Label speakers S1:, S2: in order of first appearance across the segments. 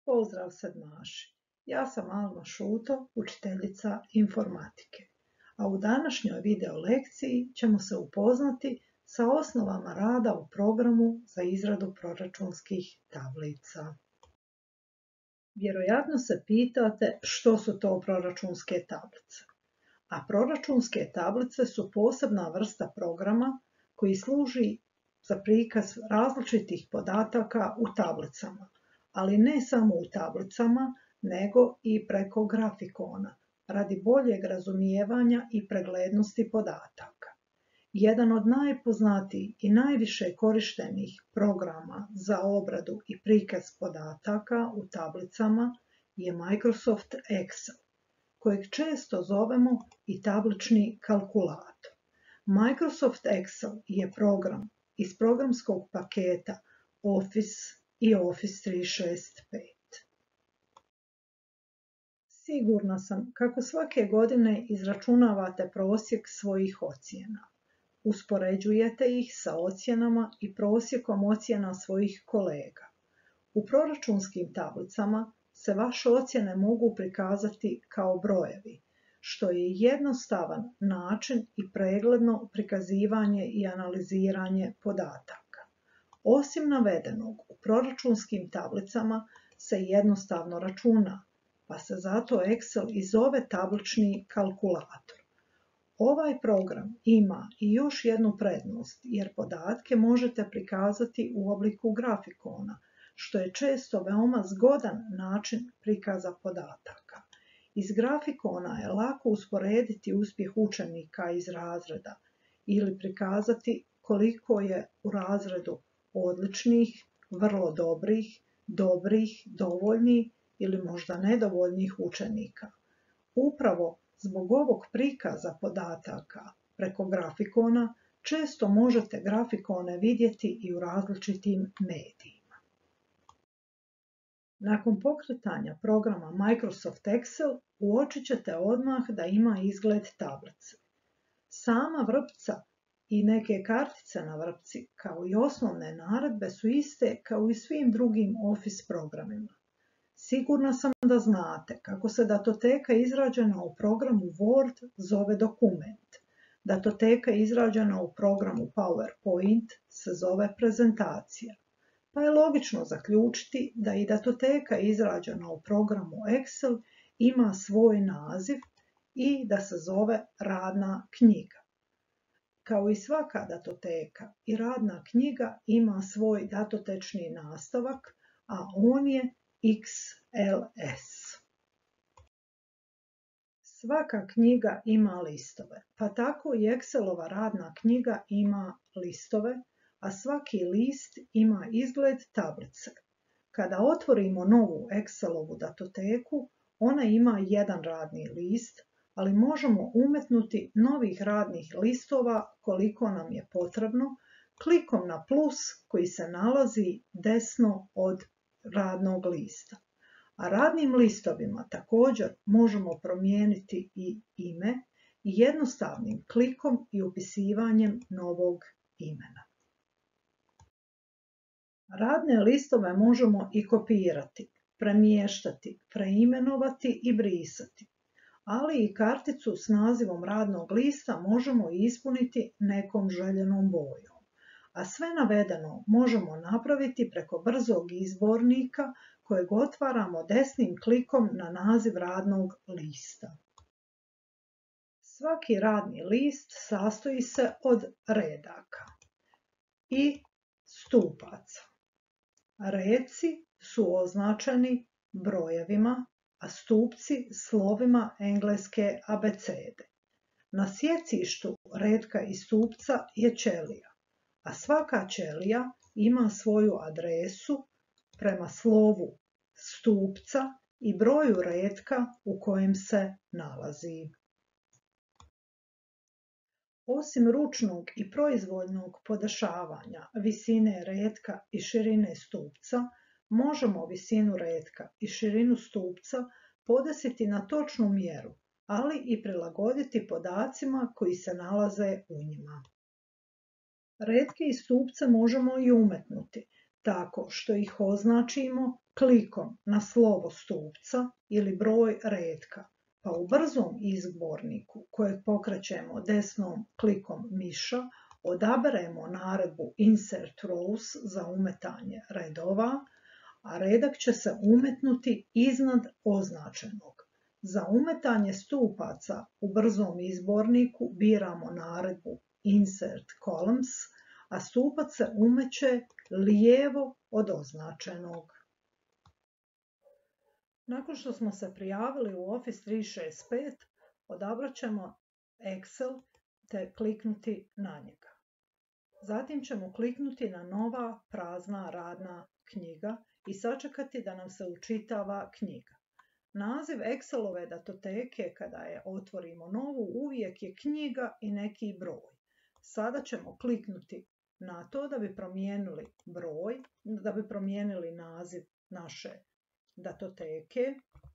S1: Pozdrav sedmaši, ja sam Alma Šuto, učiteljica informatike, a u današnjoj video lekciji ćemo se upoznati sa osnovama rada u programu za izradu proračunskih tablica. Vjerojatno se pitate što su to proračunske tablice, a proračunske tablice su posebna vrsta programa koji služi za prikaz različitih podataka u tablicama, ali ne samo u tablicama, nego i preko grafikona, radi boljeg razumijevanja i preglednosti podataka. Jedan od najpoznatijih i najviše korištenih programa za obradu i prikaz podataka u tablicama je Microsoft Excel, kojeg često zovemo i tablični kalkulator. Microsoft Excel je program iz programskog paketa Office i Office 365. Sigurna sam kako svake godine izračunavate prosjek svojih ocjena. Uspoređujete ih sa ocjenama i prosjekom ocjena svojih kolega. U proračunskim tablicama se vaše ocjene mogu prikazati kao brojevi, što je jednostavan način i pregledno prikazivanje i analiziranje podataka. Osim navedenog, u proračunskim tablicama se jednostavno računa, pa se zato Excel i zove tablični kalkulator. Ovaj program ima i još jednu prednost, jer podatke možete prikazati u obliku grafikona, što je često veoma zgodan način prikaza podataka. Iz grafikona je lako usporediti uspjeh učenika iz razreda ili prikazati koliko je u razredu odličnih, vrlo dobrih, dovoljnih ili možda nedovoljnih učenika. Upravo zbog ovog prikaza podataka preko grafikona često možete grafikone vidjeti i u različitim medijima. Nakon pokretanja programa Microsoft Excel uočit ćete odmah da ima izgled tablice. Sama vrpca i neke kartice na vrpci, kao i osnovne naredbe, su iste kao i svim drugim Office programima. Sigurna sam da znate kako se datoteka izrađena u programu Word zove dokument. Datoteka izrađena u programu PowerPoint se zove prezentacija. Pa je logično zaključiti da i datoteka izrađena u programu Excel ima svoj naziv i da se zove radna knjiga. Kao i svaka datoteka, i radna knjiga ima svoj datotečni nastavak, a on je XLS. Svaka knjiga ima listove, pa tako i Excelova radna knjiga ima listove, a svaki list ima izgled tablice. Kada otvorimo novu Excelovu datoteku, ona ima jedan radni list, ali možemo umetnuti novih radnih listova koliko nam je potrebno, klikom na plus koji se nalazi desno od radnog lista. A radnim listovima također možemo promijeniti i ime jednostavnim klikom i upisivanjem novog imena. Radne listove možemo i kopirati, premještati, preimenovati i brisati, ali i karticu s nazivom radnog lista možemo ispuniti nekom željenom bojom. A sve navedeno možemo napraviti preko brzog izbornika kojeg otvaramo desnim klikom na naziv radnog lista. Svaki radni list sastoji se od redaka i stupaca. Redci su označeni brojevima, a stupci slovima engleske abecede. Na sjecištu redka i stupca je ćelija, a svaka ćelija ima svoju adresu prema slovu stupca i broju redka u kojem se nalazi. Osim ručnog i proizvoljnog podešavanja visine redka i širine stupca, možemo visinu redka i širinu stupca podesiti na točnu mjeru, ali i prilagoditi podacima koji se nalaze u njima. Redke i stupce možemo i umetnuti, tako što ih označimo klikom na slovo stupca ili broj retka, pa u brzom izborniku kojeg pokrećemo desnom klikom miša odaberemo naredbu Insert Rows za umetanje redova, a redak će se umetnuti iznad označenog. Za umetanje stupaca u brzom izborniku biramo naredbu Insert Columns, a stupac se umeće lijevo od označenog. Nakon što smo se prijavili u Office 365, odabrat ćemo Excel te kliknuti na njega. Zatim ćemo kliknuti na nova prazna radna knjiga i sačekati da nam se učitava knjiga. Naziv Excelove datoteke kada je otvorimo novu uvijek je knjiga i neki broj. Sada ćemo kliknuti na to da bi promijenili broj, da bi promijenili naziv naše datoteke,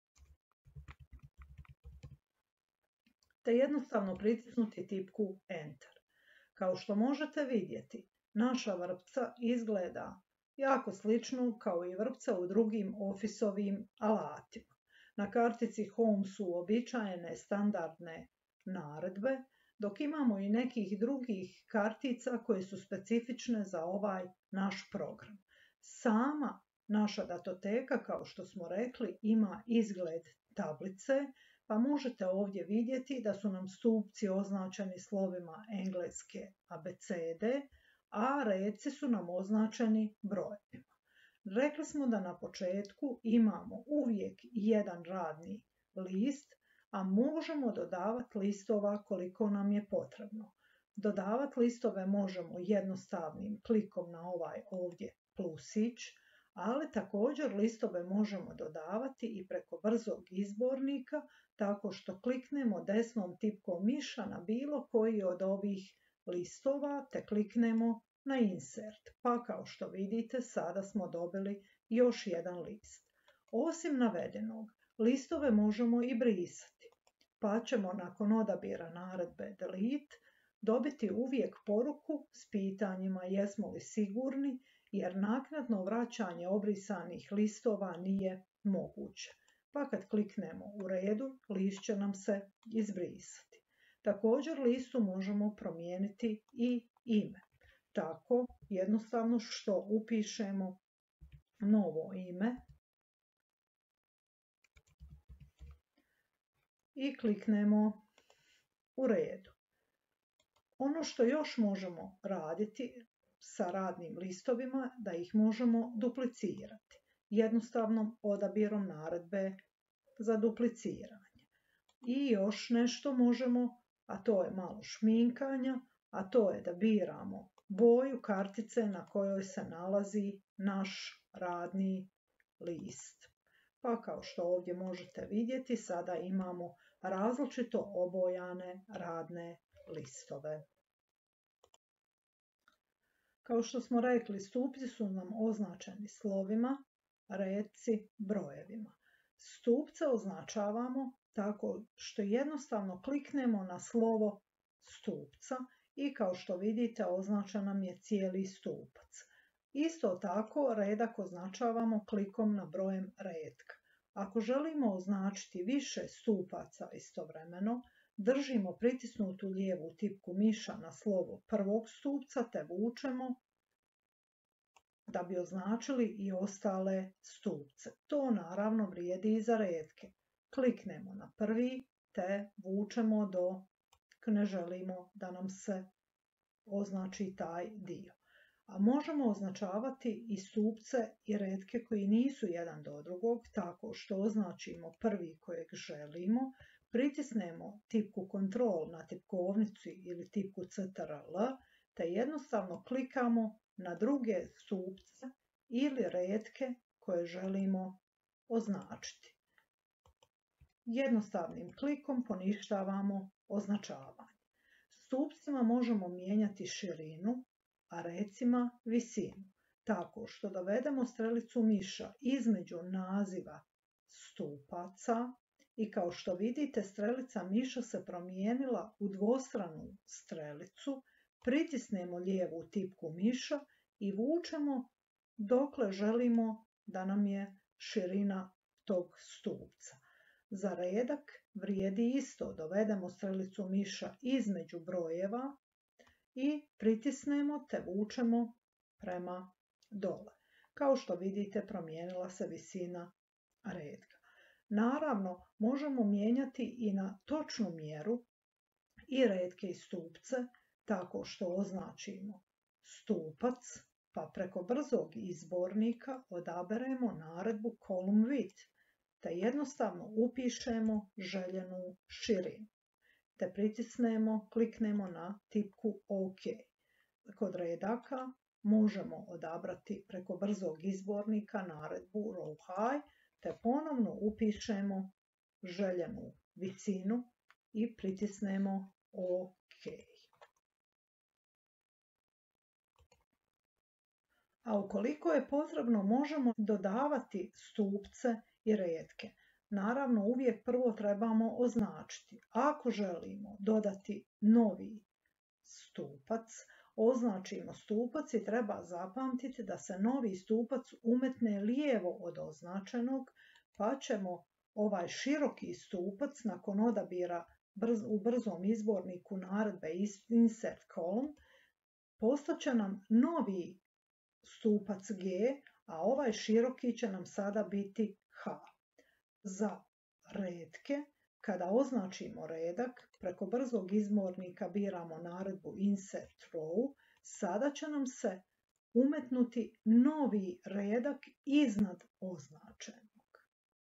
S1: te jednostavno pritisnuti tipku Enter. Kao što možete vidjeti, naša vrpca izgleda jako slično kao i vrpca u drugim Office-ovim alatima. Na kartici Home su uobičajene standardne naredbe, dok imamo i nekih drugih kartica koje su specifične za ovaj naš program. Sama naša datoteka, kao što smo rekli, ima izgled tablice, pa možete ovdje vidjeti da su nam stupci označeni slovima engleske abecede, a reci su nam označeni brojevima. Rekli smo da na početku imamo uvijek jedan radni list, a možemo dodavati listova koliko nam je potrebno. Dodavati listove možemo jednostavnim klikom na ovaj ovdje plusić, ali također listove možemo dodavati i preko brzog izbornika tako što kliknemo desnom tipkom miša na bilo koji od ovih listova te kliknemo na Insert. Pa kao što vidite sada smo dobili još jedan list. Osim navedenog, listove možemo i brisati, pa ćemo nakon odabira naredbe Delete dobiti uvijek poruku s pitanjima jesmo li sigurni, jer naknadno vraćanje obrisanih listova nije moguće. Pa kad kliknemo u redu, list će nam se izbrisati. Također listu možemo promijeniti i ime. Tako jednostavno što upišemo novo ime i kliknemo u redu. Ono što još možemo raditi sa radnim listovima, da ih možemo duplicirati jednostavnom odabirom naredbe za dupliciranje. I još nešto možemo, a to je malo šminkanja, a to je da biramo boju kartice na kojoj se nalazi naš radni list. Pa kao što ovdje možete vidjeti, sada imamo različito obojane radne listove. Kao što smo rekli, stupci su nam označeni slovima, reci, brojevima. Stupce označavamo tako što jednostavno kliknemo na slovo stupca i kao što vidite označen nam je cijeli stupac. Isto tako redak označavamo klikom na brojem retka. Ako želimo označiti više stupaca istovremeno, držimo pritisnutu lijevu tipku miša na slovo prvog stupca te vučemo da bi označili i ostale stupce. To naravno vrijedi i za retke. Kliknemo na prvi te vučemo dok ne želimo da nam se označi taj dio. A možemo označavati i stupce i retke koji nisu jedan do drugog tako što označimo prvi kojeg želimo, pritisnemo tipku Ctrl na tipkovnici ili tipku Ctrl te jednostavno klikamo na druge stupce ili retke koje želimo označiti. Jednostavnim klikom poništavamo označavanje. Stupcima možemo mijenjati širinu, a recima visinu, tako što dovedemo strelicu miša između naziva stupaca i kao što vidite strelica miša se promijenila u dvostranu strelicu, pritisnemo lijevu tipku miša i vučemo dokle želimo da nam je širina tog stupca. Za redak vrijedi isto, dovedemo strelicu miša između brojeva i pritisnemo te vučemo prema dole. Kao što vidite, promijenila se visina redka. Naravno, možemo mijenjati i na točnu mjeru i redke i stupce tako što označimo stupac, pa preko brzog izbornika odaberemo naredbu column width, te jednostavno upišemo željenu širinu, te pritisnemo, kliknemo na tipku OK. Kod redaka možemo odabrati preko brzog izbornika naredbu row high, te ponovno upišemo željenu visinu i pritisnemo OK. A ukoliko je potrebno, možemo dodavati stupce i redke. Naravno, uvijek prvo trebamo označiti. Ako želimo dodati novi stupac, označimo stupac i treba zapamtiti da se novi stupac umetne lijevo od označenog, pa ćemo ovaj široki stupac nakon odabira u brzom izborniku naredbe Insert Column postaće nam novi stupac G, a ovaj široki će nam sada biti H. Za redke, kada označimo redak, preko brzog izbornika biramo naredbu Insert Row, sada će nam se umetnuti novi redak iznad označenog.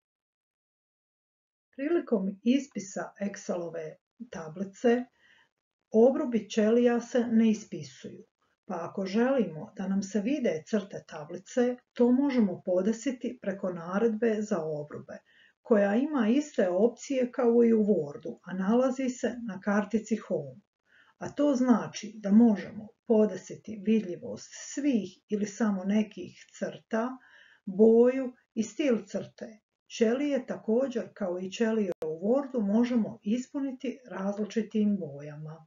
S1: Prilikom ispisa Excelove tablice, obrubi ćelija se ne ispisuju. Pa ako želimo da nam se vide crte tablice, to možemo podesiti preko naredbe za obrube, koja ima iste opcije kao i u Wordu, a nalazi se na kartici Home. A to znači da možemo podesiti vidljivost svih ili samo nekih crta, boju i stil crte. Ćelije također kao i ćelije u Wordu možemo ispuniti različitim bojama.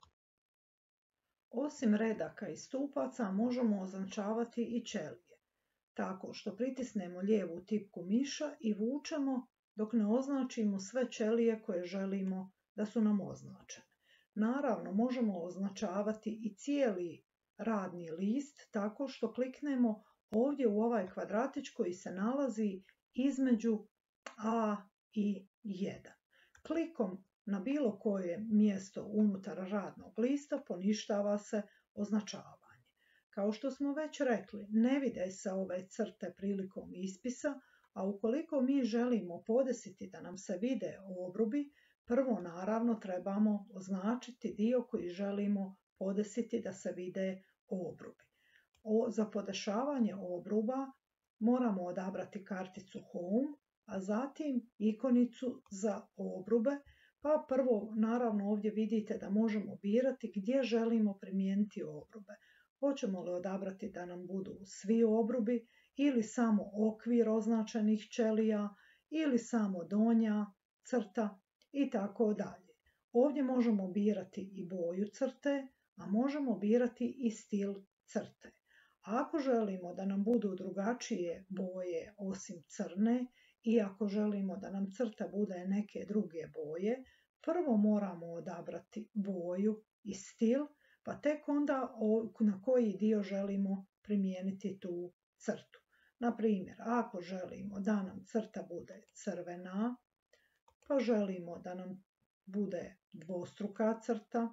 S1: Osim redaka i stupaca možemo označavati i ćelije, tako što pritisnemo lijevu tipku miša i vučemo dok ne označimo sve ćelije koje želimo da su nam označene. Naravno, možemo označavati i cijeli radni list tako što kliknemo ovdje u ovaj kvadratić koji se nalazi između A i 1. Klikom na bilo koje mjesto unutar radnog lista poništava se označavanje. Kao što smo već rekli, ne vide se ove crte prilikom ispisa, a ukoliko mi želimo podesiti da nam se vide obrubi, prvo naravno trebamo označiti dio koji želimo podesiti da se vide obrubi. Za podešavanje obruba moramo odabrati karticu Home, a zatim ikonicu za obrube, pa prvo naravno ovdje vidite da možemo birati gdje želimo primijeniti obrube. Hoćemo li odabrati da nam budu svi obrubi ili samo okvir označenih ćelija ili samo donja crta i tako dalje. Ovdje možemo birati i boju crte, a možemo birati i stil crte. Ako želimo da nam budu drugačije boje osim crne i ako želimo da nam crta bude neke druge boje, prvo moramo odabrati boju i stil, pa tek onda na koji dio želimo primijeniti tu crtu. Na primjer, ako želimo da nam crta bude crvena, pa želimo da nam bude dvostruka crta,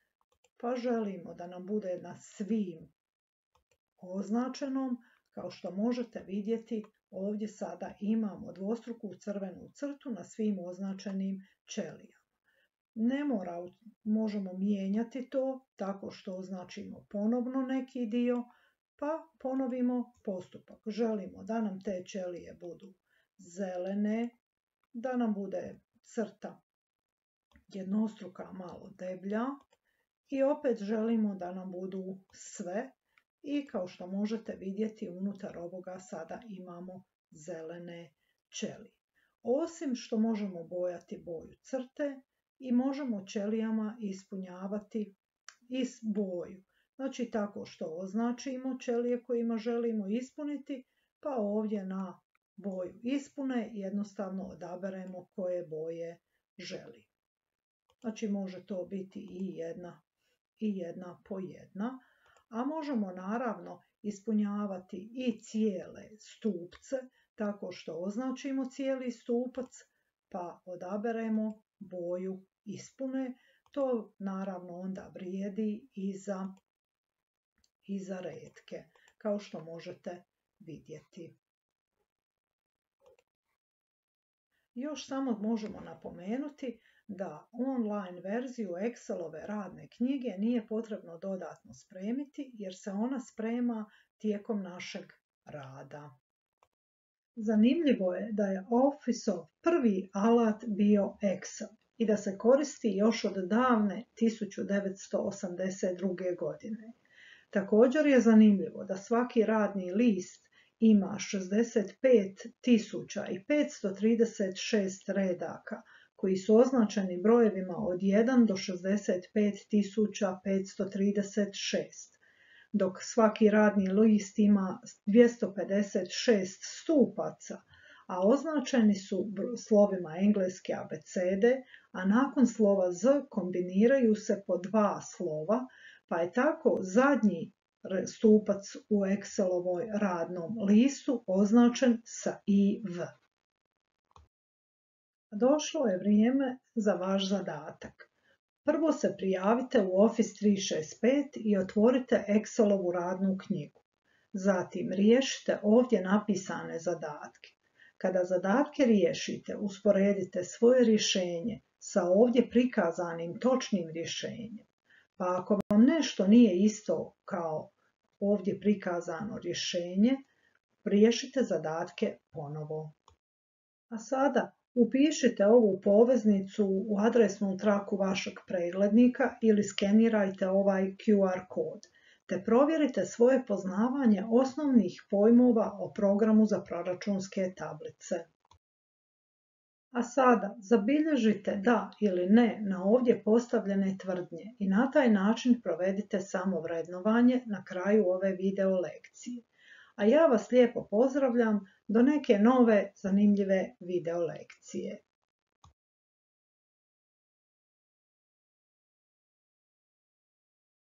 S1: pa želimo da nam bude na svim označenom, kao što možete vidjeti, ovdje sada imamo dvostruku crvenu crtu na svim označenim ćelijama. Ne mora, možemo mijenjati to tako što označimo ponovno neki dio, pa ponovimo postupak. Želimo da nam te ćelije budu zelene, da nam bude crta jednostruka malo deblja i opet želimo da nam budu sve. I kao što možete vidjeti, unutar ovoga sada imamo zelene ćelije. Osim što možemo bojati boju crte i možemo ćelijama ispunjavati i boju. Znači tako što označimo ćelije kojima želimo ispuniti, pa ovdje na boju ispune, jednostavno odaberemo koje boje želi. Znači može to biti i jedna po jedna, a možemo naravno ispunjavati i cijele stupce tako što označimo cijeli stupac pa odaberemo boju ispune. To naravno onda vrijedi i za retke, kao što možete vidjeti. Još samo možemo napomenuti da online verziju Excelove radne knjige nije potrebno dodatno spremiti jer se ona sprema tijekom našeg rada. Zanimljivo je da je Officeov prvi alat bio Excel i da se koristi još od davne 1982. godine. Također je zanimljivo da svaki radni list ima 65.536 redaka koji su označeni brojevima od 1 do 65.536, dok svaki radni list ima 256 stupaca, a označeni su slovima engleske abecede, a nakon slova Z kombiniraju se po dva slova, pa je tako zadnji stupac u Excelovoj radnom listu označen sa IV. Došlo je vrijeme za vaš zadatak. Prvo se prijavite u Office 365 i otvorite Excelovu radnu knjigu. Zatim riješite ovdje napisane zadatke. Kada zadatke riješite, usporedite svoje rješenje sa ovdje prikazanim točnim rješenjem. Pa ako vam nešto nije isto kao ovdje prikazano rješenje, riješite zadatke ponovo. A sada upišite ovu poveznicu u adresnu traku vašeg preglednika ili skenirajte ovaj QR kod, te provjerite svoje poznavanje osnovnih pojmova o programu za proračunske tablice. A sada zabilježite da ili ne na ovdje postavljene tvrdnje i na taj način provedite samovrednovanje na kraju ove video lekcije. A ja vas lijepo pozdravljam do neke nove zanimljive video lekcije.